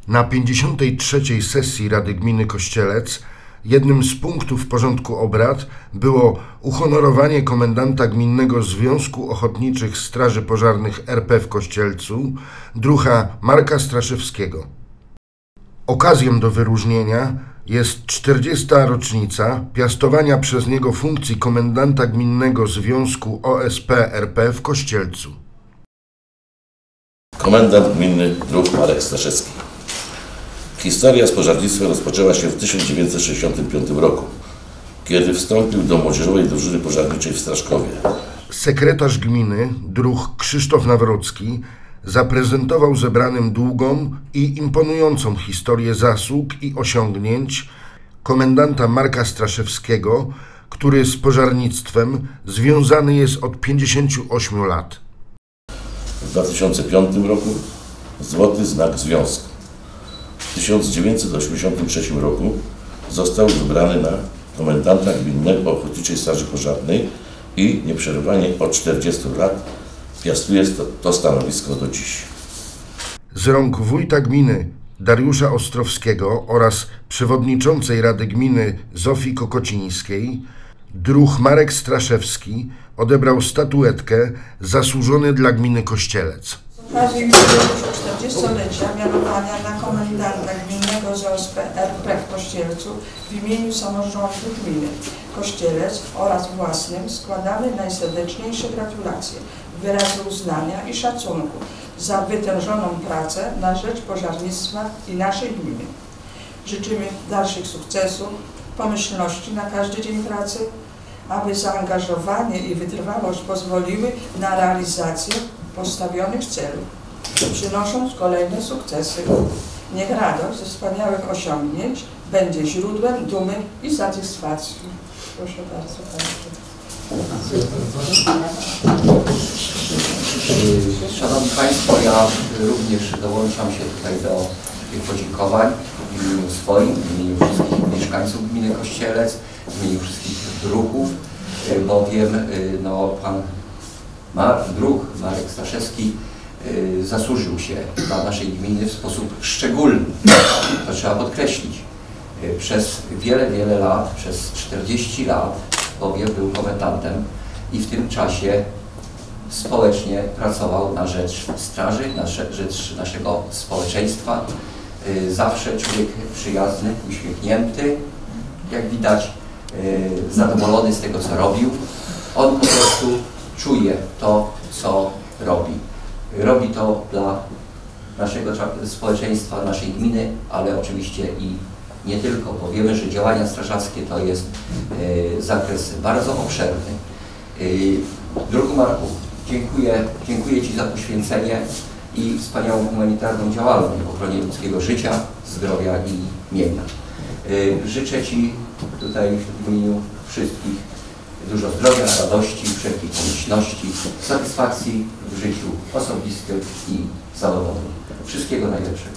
Na 53. sesji Rady Gminy Kościelec jednym z punktów porządku obrad było uhonorowanie komendanta Gminnego Związku Ochotniczych Straży Pożarnych RP w Kościelcu, druha Marka Straszewskiego. Okazją do wyróżnienia jest 40. rocznica piastowania przez niego funkcji komendanta Gminnego Związku OSP RP w Kościelcu. Komendant gminny druh Marek Straszewski. Historia z pożarnictwem rozpoczęła się w 1965 roku, kiedy wstąpił do młodzieżowej drużyny pożarniczej w Straszkowie. Sekretarz gminy, druh Krzysztof Nawrocki, zaprezentował zebranym długą i imponującą historię zasług i osiągnięć komendanta Marka Straszewskiego, który z pożarnictwem związany jest od 58 lat. W 2005 roku Złoty Znak Związku. W 1983 roku został wybrany na komendanta Gminnego Ochotniczej Straży Pożarnej i nieprzerwanie od 40 lat piastuje to stanowisko do dziś. Z rąk wójta gminy Dariusza Ostrowskiego oraz przewodniczącej Rady Gminy Zofii Kokocińskiej druh Marek Straszewski odebrał statuetkę Zasłużony dla Gminy Kościelec. Z okazji jubileuszu 40-lecia mianowania na komendanta Gminnego ZOSP RP w Kościelcu w imieniu samorządu gminy Kościelec oraz własnym składamy najserdeczniejsze gratulacje, wyrazy uznania i szacunku za wytężoną pracę na rzecz pożarnictwa i naszej gminy. Życzymy dalszych sukcesów, pomyślności na każdy dzień pracy, aby zaangażowanie i wytrwałość pozwoliły na realizację postawionych celów, przynosząc kolejne sukcesy. Niech radość ze wspaniałych osiągnięć będzie źródłem dumy i satysfakcji. Proszę bardzo, Szanowni Państwo, ja również dołączam się tutaj do tych podziękowań w imieniu swoim, w imieniu wszystkich mieszkańców gminy Kościelec, w imieniu wszystkich druhów, bowiem pan druh Marek Straszewski zasłużył się dla naszej gminy w sposób szczególny. To trzeba podkreślić. Przez wiele lat, przez 40 lat, bowiem był komendantem i w tym czasie społecznie pracował na rzecz straży, na rzecz naszego społeczeństwa. Zawsze człowiek przyjazny, uśmiechnięty, jak widać zadowolony z tego, co robił. On po prostu czuje to, co robi. Robi to dla naszego społeczeństwa, naszej gminy, ale oczywiście i nie tylko, bo wiemy, że działania strażackie to jest zakres bardzo obszerny. Druhu Marku, dziękuję Ci za poświęcenie i wspaniałą humanitarną działalność w ochronie ludzkiego życia, zdrowia i mienia. Życzę Ci tutaj w imieniu wszystkich dużo zdrowia, radości, wszelkich pomyślności, satysfakcji w życiu osobistym i zawodowym. Wszystkiego najlepszego.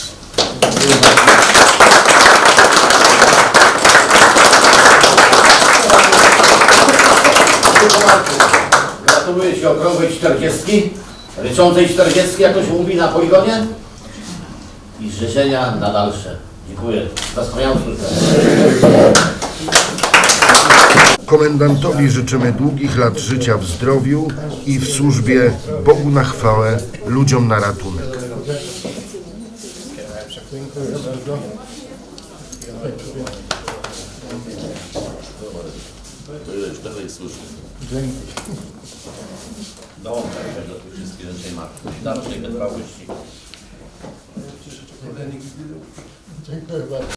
Gratuluję Ci okrągłej 40, ryczącej 40, jak to się mówi na poligonie, i życzenia na dalsze. Dziękuję za wspaniałą służbę. Komendantowi życzymy długich lat życia w zdrowiu i w służbie Bogu na chwałę, ludziom na ratunek. To już trochę służby. Dołączam się do tych wszystkich życzeń Marku. Dalszej wytrwałości.